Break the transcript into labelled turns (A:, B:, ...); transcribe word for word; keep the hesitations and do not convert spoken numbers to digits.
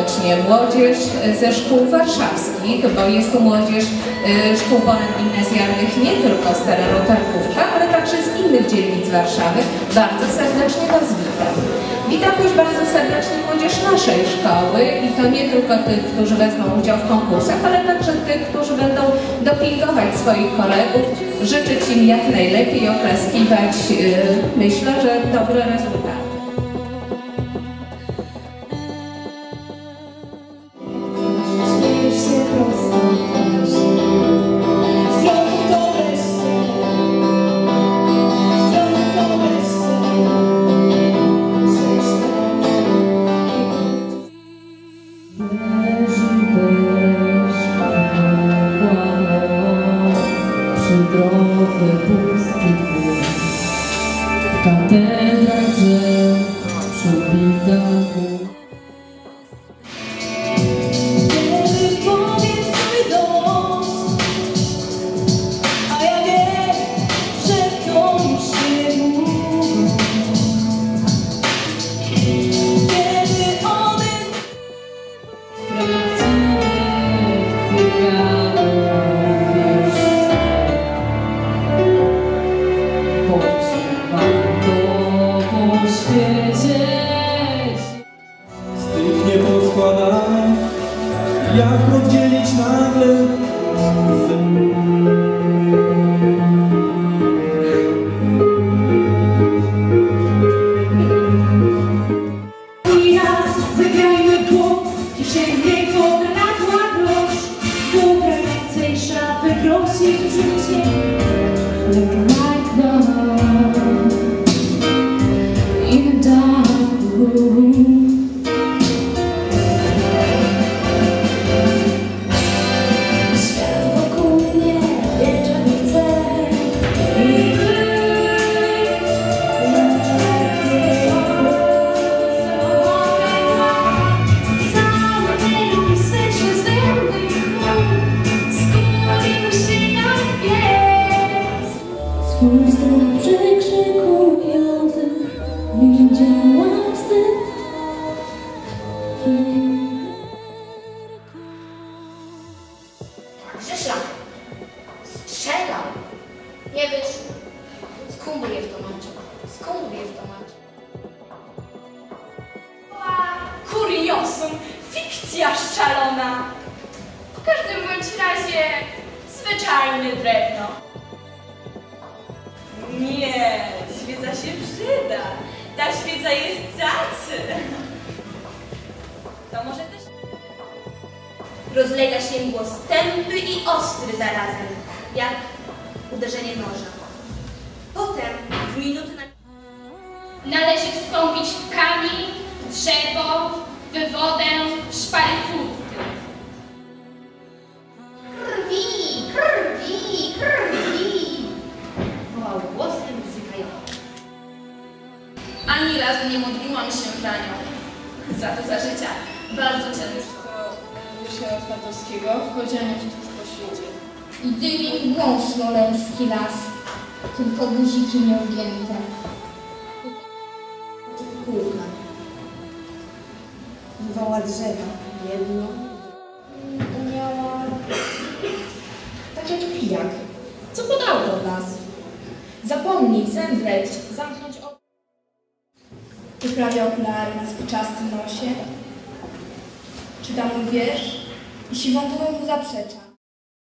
A: serdecznie młodzież ze szkół warszawskich, bo jest tu młodzież szkół ponadgimnazjalnych nie tylko z terenu Tarkówka, ale także z innych dzielnic Warszawy. Bardzo serdecznie Was witam. Witam też bardzo serdecznie młodzież naszej szkoły i to nie tylko tych, którzy wezmą udział w konkursach, ale także tych, którzy będą dopingować swoich kolegów, życzyć im jak najlepiej, oklaskiwać, myślę, że dobre rezultaty.
B: Drodze pusty głos, w katedralce przybita głos. Kiedy powiedz mój dom, a ja wiem, że to już niedługo. Kiedy odejdę,
C: z tych nieposkładanych, jak oddzielić nagle
B: i raz zagrajmy błąd, kieszenie odnalazła grosz, do grającej szafy grosi życie. Like love in a dark room. Świat wokół mnie wie, że nie chcę i być. Cały ten mistyczny zęby skulił się jak pies. Swój strach przekrzykujący widziałam wstyd.
D: Grzesza, strzelał. Nie wiesz, skumbuję w tomacie. Skumbuję w tomacie.
E: Kuriosum, fikcja szalona. W każdym bądź razie zwyczajne drewno. Nie, świeca się przyda. Ta świeca jest cacy. To może też...
D: Rozlega się głos tępy i ostry zarazem, jak uderzenie noża. Potem z minuty na...
E: Należy wstąpić w kamień, w drzewo, w wodę, w szpary furty.
D: Krwi, krwi, krwi! Wołał głosem bzykającym.
E: Ani razu nie modliłam się za nią. Za to za życia bardzo często.
F: Wierzchnia Otwartowskiego, chodzianie wzdłuż po świecie.
G: I dymi głąb smoleński las, tylko guziki nieugięte.
H: Kółka. Bywała drzewa. Jedno.
G: Miała tak jak pijak. Co podał do nas? Zapomnieć, zemdleć, zamknąć oczy.
F: Wyprawia okulary na spiczastym nosie. Czyta mój wiersz i siwą głową mu zaprzecza.